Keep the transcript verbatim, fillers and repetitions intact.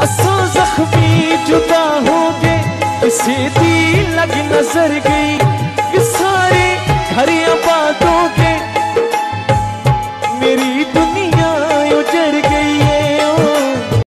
असो जख्मी जुदा हो गए, किसी दी लग नजर गई।